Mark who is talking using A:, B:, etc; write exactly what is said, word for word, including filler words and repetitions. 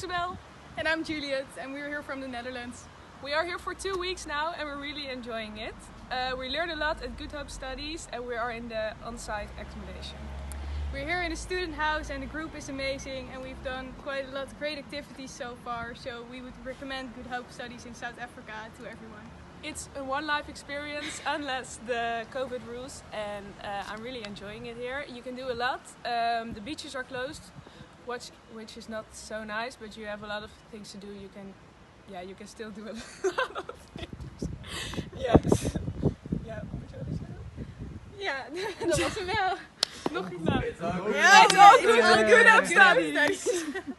A: Isabel.
B: And I'm Juliet, and we're here from the Netherlands.
A: We are here for two weeks now and we're really enjoying it. Uh, we learned a lot at Good Hope Studies and we are in the on-site accommodation.
B: We're here in a student house and the group is amazing, and we've done quite a lot of great activities so far, so we would recommend Good Hope Studies in South Africa to everyone.
A: It's a one-life experience unless the COVID rules, and uh, I'm really enjoying it here. You can do a lot. Um, the beaches are closed, which, which is not so nice, but you have a lot of things to do. You can, yeah, you can still do a lot of things. Yes. Ja,
B: Ja, dat was hem wel. Nog iets.
A: Nou. Ja, het is all good, all good Hope Studies.